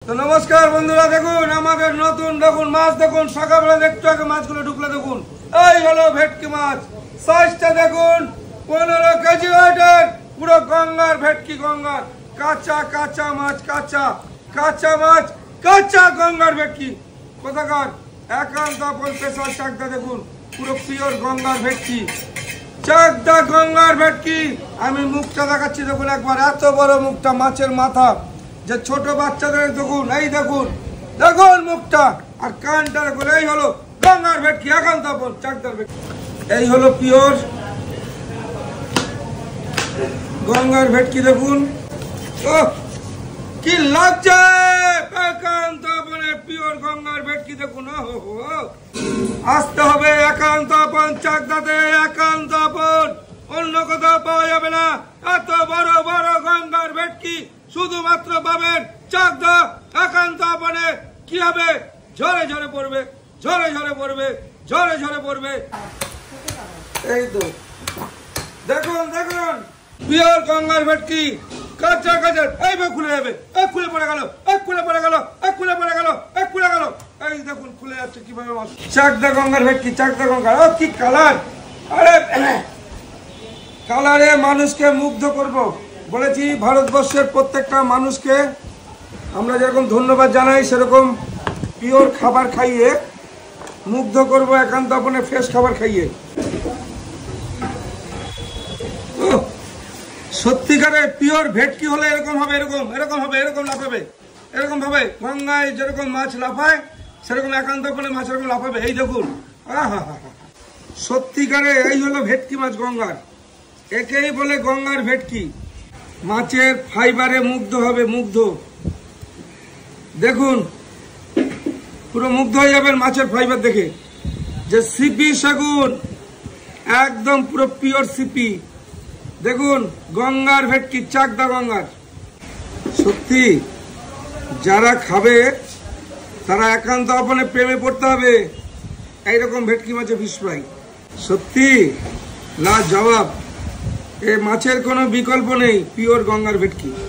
তো নমস্কার বন্ধুরা, দেখুন আমাদের নতুন দেখুন মাছ দেখুন। সকালবেলা একটু আগে মাছগুলো ঢুকলে দেখুন, এই হলো ভেটকি মাছ। সাইজটা দেখুন 15 কেজি ওয়েটের, পুরো গঙ্গার ভেটকি। গঙ্গার কাঁচা কাঁচা মাছ, কাঁচা মাছ, কাঁচা গঙ্গার ভেটকি। কোথাকার একান্ত আপন স্পেশাল চাকদা, দেখুন পুরো পিওর গঙ্গার ভেটকি, চাকদা গঙ্গার ভেটকি। আমি মুখটা দেখাচ্ছি দেখুন একবার, এত বড় মুখটা, মাছের মাথা যে ছোট বাচ্চাদের দেখুন, এই দেখুন দেখুন মুখটা আর কানটা দেখুন। এই হলো গঙ্গার ভেটকি, একান্ত আপন চাকদার ভেটকি। এই হলো পিওর গঙ্গার ভেটকি, দেখুন কি লাগছে। একান্ত আপনের পিওর গঙ্গার ভেটকি দেখুন। আসতে হবে একান্ত আপন চাকদাতে, একান্ত আপন, অন্য কোথাও পাওয়া যাবে না। এত বড় বড় গঙ্গার ভেটকি শুধুমাত্র পাবেন চাকদা একান্ত আপনে। কি হবে? ঝরে ঝরে পড়বে, ঝরে ঝরে পড়বে, ঝরে ঝরে পড়বে। এই তো দেখুন দেখুন পিওর গঙ্গার ভেটকি, কাঁচা কাঁচা। এই খুলে যাবে, খুলে পড়ে গেল, খুলে পড়ে গেল, খুলে পড়ে গেল, খুলে গেল। এই দেখুন খুলে যাচ্ছে কিভাবে মাছ। চাকদা গঙ্গার ভেটকি, চাকদা গঙ্গার। ও কি কালার! আরে কালারে মানুষকে মুগ্ধ করব বলেছি। ভারতবর্ষের প্রত্যেকটা মানুষকে আমরা যেরকম ধন্যবাদ জানাই, সেরকম পিওর খাবার খাইয়ে মুগ্ধ করব, একান্ত আপনে ফ্রেশ খাবার খাইয়ে। সত্যিকারের পিওর ভেটকি হলে এরকম হবে, এরকম এরকম হবে, এরকম লাফাবে, এরকম ভাবে। গঙ্গায় যেরকম মাছ লাফায় সেরকম একান্ত আপনে মাছ এরকম লাফাবে। এই দেখুন, সত্যিকারে এই হলো ভেটকি মাছ গঙ্গার। একেই বলে গঙ্গার ভেটকি। মাছের ফাইবারে মুগ্ধ হবে, মুগ্ধ। দেখুন পুরো মুগ্ধ হয়ে যাবেন মাছের ফাইবার দেখে। যে সিপি সেগুন, একদম পুরো পিওর সিপি। দেখুন গঙ্গার ভেটকি, চাকদা গঙ্গার। সত্যি যারা খাবে তারা একান্ত আপনে প্রেমে পড়তে হবে এইরকম ভেটকি মাছের ফিশ ফ্রাই। সত্যি না জবাব, এ মাছের কোনো বিকল্প নেই, পিওর গঙ্গার ভেটকি।